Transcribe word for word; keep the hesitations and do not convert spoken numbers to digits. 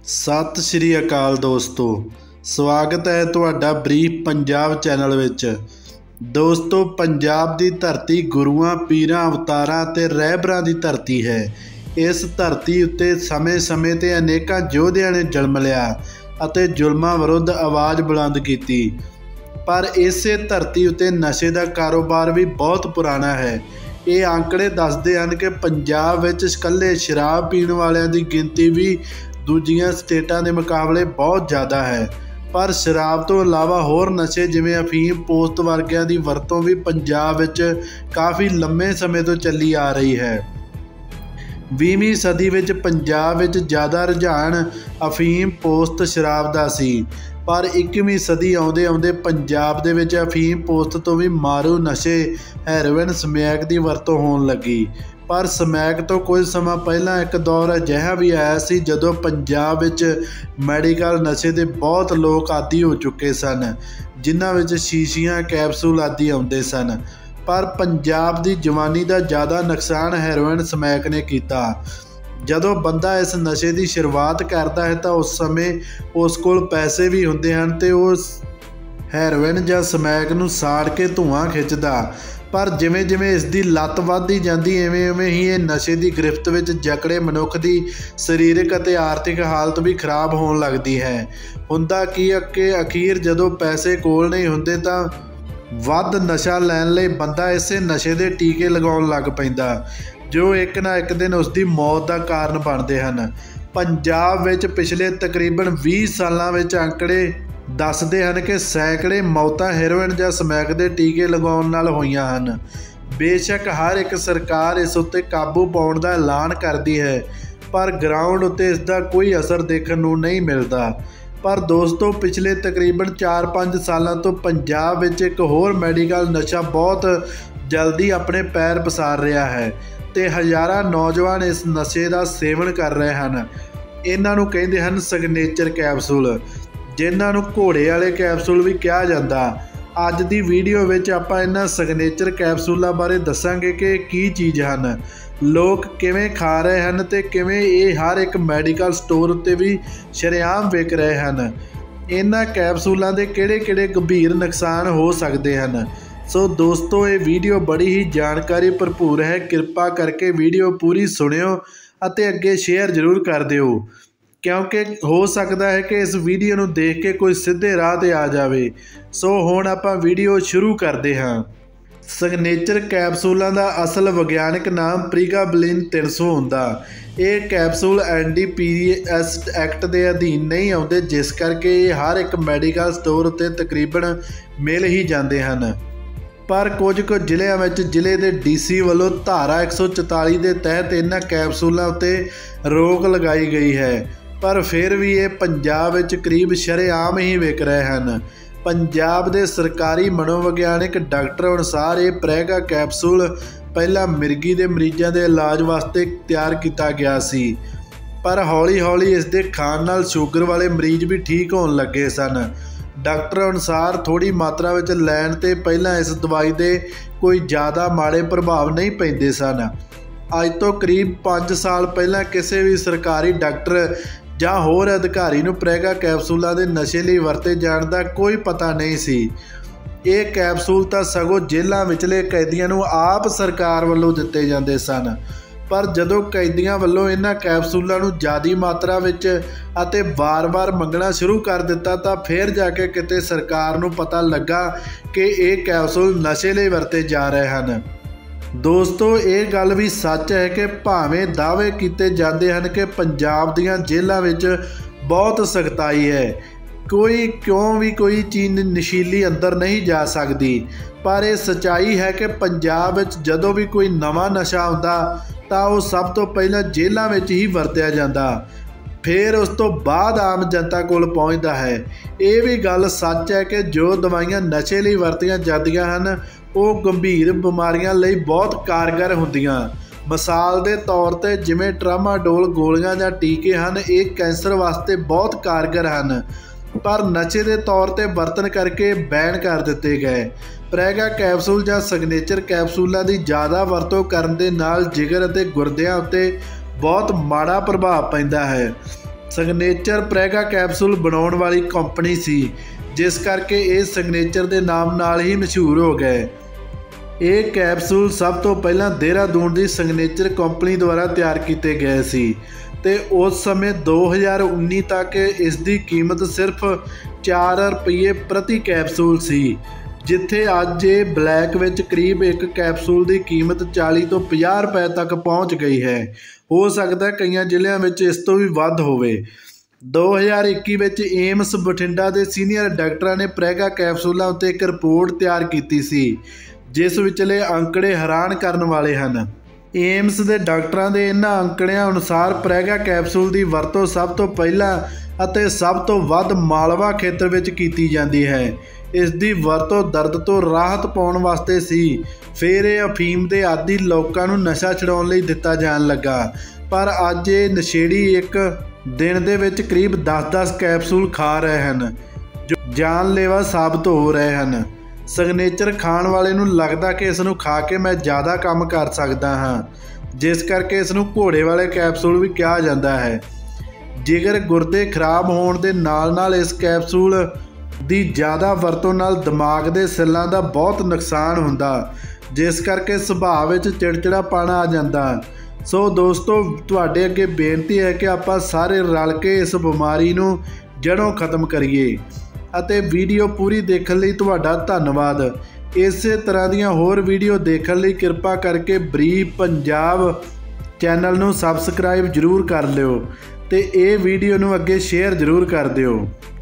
सत श्री अकाल दोस्तों, स्वागत है तुहाडा ब्रीफ पंजाब चैनल विच। दोस्तों, पंजाब की धरती गुरुआं पीरां अवतारां ते रहबरां की धरती है। इस धरती उत्ते समय समय ते अनेकां योधियां ने जन्म लिया अते जुल्मां विरुद्ध आवाज़ बुलंद की। पर इसे धरती उत्ते नशे का कारोबार भी बहुत पुराना है। ये आंकड़े दसदे हैं कि पंजाब विच इकल्ले शराब पीण वालियां की गिनती भी दूजियां स्टेटां के मुकाबले बहुत ज़्यादा है। पर शराब तो इलावा होर नशे जिमें अफीम पोस्त वर्गियां की वरतों भी पंजाब विच काफ़ी लंबे समय तो चली आ रही है। बीसवीं सदी विच पंजाब विच ज़्यादा रुझान अफीम पोस्त शराब का सी, पर इक्कीवीं सदी आउंदे आउंदे पंजाब दे विच अफीम पोस्त तो भी मारू नशे हैरोइन समैक की वरतों होण लगी। पर समैक तो कुछ समा पहला एक दौर अजिहा भी आया सी जदों पंजाब विच मैडिकल नशे के बहुत लोग आदी हो चुके सन, जिन्हां विच शीशियां कैप्सूल आदि आउंदे सन। पर पंजाब की जवानी का ज़्यादा नुकसान हैरोइन समैक ने किया। जदों बंदा इस नशे की शुरुआत करता है तो उस समय उस कोल पैसे भी होंदे हन ते उस हैरोइन जां समैक नूं साड़ के धुआं खिंचदा। पर जिमें जिमें इसकी लत वधदी जाती इवें इवें ही ये नशे की गिरफ्त विच जकड़े मनुख की सरीरक और आर्थिक हालत भी खराब होने लगती है। हुंदा की अगे अखीर जदों पैसे कोल नहीं हुंदे तां वध नशा लैण लई बंदा इसे नशे के टीके लगाउण लग पैंदा, जो एक ना एक दिन उसकी मौत का कारण बनते हैं। पंजाब विच पिछले तकरीबन बीस सालों विच आंकड़े दसदे हैं कि सैकड़े मौतां हेरोइन जां समैक के टीके लगाउण नाल होईयां हन। बेशक हर एक सरकार इस उत्ते काबू पाउण दा ऐलान करती है, पर ग्राउंड उत्ते इसका कोई असर देखने नूं नहीं मिलता। पर दोस्तों, पिछले तकरीबन चार पाँच सालों तो पंजाब विच एक होर मैडिकल नशा बहुत जल्दी अपने पैर पसार रहा है ते हज़ारां नौजवान इस नशे का सेवन कर रहे हैं। इन्हां नूं कहंदे हन सिग्नेचर कैप्सूल, जिन्हां नूं घोड़े वाले कैप्सूल भी कहा जाता। अज की वीडियो विच आपां इन्हां सिग्नेचर कैप्सूलों बारे दसांगे कि की चीज़ हैं, लोग किवें खा रहे हैं ते किवें ये हर एक मैडिकल स्टोर उत्ते भी शरेआम विक रहे हैं। इन्हां कैप्सूलों के किहड़े किहड़े गंभीर नुकसान हो सकते हैं। सो दोस्तों, ये वीडियो बड़ी ही जानकारी भरपूर है। कृपा करके वीडियो पूरी सुनियो अते अगे शेयर जरूर कर दिओ, क्योंकि हो सकता है कि इस वीडियो नूं देख के कोई सीधे राह ते आ जाए। सो हुण आपां वीडियो शुरू करते हाँ। सिग्नेचर कैप्सूलों का असल विग्यानक नाम प्रीगाबलिन तीन सौ हुंदा। ये capsule N D P S act के अधीन नहीं आउंदे, जिस करके ये हर एक मैडिकल स्टोर उत्ते तकरीबन मिल ही जाते हैं। पर कुछ कुछ जिलिਆਂ ਵਿੱਚ ਜ਼ਿਲ੍ਹੇ ਦੇ डी सी ਵੱਲੋਂ धारा एक सौ चौतालीस के तहत इन्हां कैप्सूलों उत्ते रोक लगाई गई है, पर फिर भी ये पंजाब विच करीब शरेआम ही विक रहे हैं। पंजाब के सरकारी मनोविग्यानक डॉक्टर अनुसार ये प्रैगा कैप्सूल पहला मिर्गी के मरीजों के इलाज वास्ते तैयार किया गया सी, पर हौली हौली इसके खाण नाल शूगर वाले मरीज भी ठीक होने लगे सन। डॉक्टर अनुसार थोड़ी मात्रा में लैण ते पहला इस दवाई के कोई ज़्यादा माड़े प्रभाव नहीं पैंदे सन। अज तो करीब पाँच साल पहला किसी भी सरकारी डॉक्टर जां होर अधिकारी नूं प्रैगा कैप्सूलों के नशे लिए वरते जाण दा कोई पता नहीं सी। ये कैप्सूल तो सगों जेलों विचले कैदियों नूं आप सरकार वालों दिते जांदे सन, पर जदों कैदियों वालों इन्हां कैप्सूलों नूं ज़्यादा मात्रा विच अते वार वार मंगना शुरू कर दिता तो फिर जाके किते सरकार नूं पता लगा कि ये कैप्सूल नशे लिए वरते जा रहे हैं। दोस्तों, ये गल भी सच है कि भावें दावे किए जाते हैं कि पंजाब दीयां जेलों विच बहुत सख्ताई है, कोई क्यों भी कोई चीज़ नशीली अंदर नहीं जा सकती। पर यह सच्चाई है कि पंजाब विच जदों भी कोई नवा नशा आउंदा तां वो सब तो पहला जेलों विच ही वरतिया जाता, फिर उस तो बाद आम जनता कोल पहुँचता है। ये भी गल सच है कि जो दवाइयां नशे लिए वरतियां जांदियां हन वो गंभीर बीमारियां लई बहुत कारगर हुंदियां। मिसाल के तौर पर जिमें ट्रामाडोल गोलियां जां टीके हैं, ये कैंसर वास्ते बहुत कारगर हैं, पर नशे के तौर पर वरतन करके बैन कर दिते गए। प्रैगा कैप्सूल जां सिग्नेचर कैप्सूलों की ज़्यादा वरतों करन दे नाल जिगर अते गुरदियां उत्ते बहुत माड़ा प्रभाव पैंदा है। ਸਿਗਨੇਚਰ ਪ੍ਰੈਗਾ ਕੈਪਸੂਲ ਬਣਾਉਣ ਵਾਲੀ ਕੰਪਨੀ ਸੀ, ਜਿਸ ਕਰਕੇ ਇਹ ਸਿਗਨੇਚਰ ਦੇ ਨਾਮ ਨਾਲ ਹੀ ਮਸ਼ਹੂਰ ਹੋ ਗਏ। ਇਹ ਕੈਪਸੂਲ ਸਭ ਤੋਂ ਪਹਿਲਾਂ ਦੇਹਰਾਦੂਨ ਦੀ ਸਿਗਨੇਚਰ ਕੰਪਨੀ ਦੁਆਰਾ ਤਿਆਰ ਕੀਤੇ ਗਏ ਸੀ ਤੇ ਉਸ ਸਮੇਂ ਦੋ ਹਜ਼ਾਰ ਉੱਨੀ ਤੱਕ ਇਸ ਦੀ ਕੀਮਤ ਸਿਰਫ ਚਾਰ ਰੁਪਏ ਪ੍ਰਤੀ ਕੈਪਸੂਲ ਸੀ, ਜਿੱਥੇ ਅੱਜ ਇਹ ਬਲੈਕ ਵਿੱਚ ਕਰੀਬ ਇੱਕ ਕੈਪਸੂਲ ਦੀ ਕੀਮਤ ਚਾਲੀ ਤੋਂ ਪੰਜਾਹ ਰੁਪਏ ਤੱਕ ਪਹੁੰਚ ਗਈ ਹੈ। ਹੋ ਸਕਦਾ ਕਈਆਂ ਜ਼ਿਲ੍ਹਿਆਂ ਵਿੱਚ ਇਸ ਤੋਂ ਵੀ ਵੱਧ ਹੋਵੇ। ਦੋ ਹਜ਼ਾਰ ਇੱਕੀ ਵਿੱਚ ਏਮਸ ਬਠਿੰਡਾ ਦੇ ਸੀਨੀਅਰ ਡਾਕਟਰਾਂ ਨੇ ਪ੍ਰੈਗਾ ਕੈਪਸੂਲਾਂ ਉੱਤੇ ਇੱਕ ਰਿਪੋਰਟ ਤਿਆਰ ਕੀਤੀ ਸੀ, ਜਿਸ ਵਿਚਲੇ ਅੰਕੜੇ ਹੈਰਾਨ ਕਰਨ ਵਾਲੇ ਹਨ। ਏਮਸ ਦੇ ਡਾਕਟਰਾਂ ਦੇ ਇਹਨਾਂ ਅੰਕੜਿਆਂ ਅਨੁਸਾਰ ਪ੍ਰੈਗਾ ਕੈਪਸੂਲ ਦੀ ਵਰਤੋਂ ਸਭ ਤੋਂ ਪਹਿਲਾਂ ਅਤੇ ਸਭ ਤੋਂ ਵੱਧ ਮਾਲਵਾ ਖੇਤਰ ਵਿੱਚ ਕੀਤੀ ਜਾਂਦੀ ਹੈ। ਇਸ ਦੀ ਵਰਤੋਂ ਦਰਦ ਤੋਂ ਰਾਹਤ ਪਾਉਣ ਵਾਸਤੇ ਸੀ। ਫਿਰ ਇਹ ਅਫੀਮ ਦੇ ਆਦੀ ਲੋਕਾਂ ਨੂੰ ਨਸ਼ਾ ਛਡਾਉਣ ਲਈ ਦਿੱਤਾ ਜਾਣ ਲੱਗਾ, ਪਰ ਅੱਜ ਇਹ ਨਸ਼ੇੜੀ ਇੱਕ ਦਿਨ ਦੇ ਵਿੱਚ ਕਰੀਬ ਦਸ ਦਸ ਕੈਪਸੂਲ ਖਾ ਰਹੇ ਹਨ, ਜੋ ਜਾਨਲੇਵਾ ਸਾਬਤ ਹੋ ਰਹੇ ਹਨ। ਸਿਗਨੇਚਰ ਖਾਣ ਵਾਲੇ ਨੂੰ ਲੱਗਦਾ ਕਿ ਇਸ ਨੂੰ ਖਾ ਕੇ ਮੈਂ ਜ਼ਿਆਦਾ ਕੰਮ ਕਰ ਸਕਦਾ ਹਾਂ, ਜਿਸ ਕਰਕੇ ਇਸ ਨੂੰ ਘੋੜੇ ਵਾਲੇ ਕੈਪਸੂਲ ਵੀ ਕਿਹਾ ਜਾਂਦਾ ਹੈ। ਜਿਗਰ ਗੁਰਦੇ ਖਰਾਬ ਹੋਣ ਦੇ ਨਾਲ ਨਾਲ ਇਸ ਕੈਪਸੂਲ ਦੀ ਜ਼ਿਆਦਾ ਵਰਤੋਂ ਨਾਲ ਦਿਮਾਗ ਦੇ ਸੈੱਲਾਂ ਦਾ ਬਹੁਤ ਨੁਕਸਾਨ ਹੁੰਦਾ, ਜਿਸ ਕਰਕੇ ਸੁਭਾਅ ਵਿੱਚ ਚਿੜਚਿੜਾਪਣ ਆ ਜਾਂਦਾ। ਸੋ ਦੋਸਤੋ, ਤੁਹਾਡੇ ਅੱਗੇ ਬੇਨਤੀ ਹੈ ਕਿ ਆਪਾਂ ਸਾਰੇ ਰਲ ਕੇ ਇਸ ਬਿਮਾਰੀ ਨੂੰ ਜੜ੍ਹੋਂ ਖਤਮ ਕਰੀਏ। ਅਤੇ ਵੀਡੀਓ ਪੂਰੀ ਦੇਖਣ ਲਈ ਤੁਹਾਡਾ ਧੰਨਵਾਦ। ਇਸੇ ਤਰ੍ਹਾਂ ਦੀਆਂ ਹੋਰ ਵੀਡੀਓ ਦੇਖਣ ਲਈ ਕਿਰਪਾ ਕਰਕੇ ਬਰੀਫ ਪੰਜਾਬ ਚੈਨਲ ਨੂੰ ਸਬਸਕ੍ਰਾਈਬ ਜ਼ਰੂਰ ਕਰ ਲਿਓ ਤੇ ਇਹ ਵੀਡੀਓ ਨੂੰ ਅੱਗੇ ਸ਼ੇਅਰ ਜ਼ਰੂਰ ਕਰ ਦਿਓ।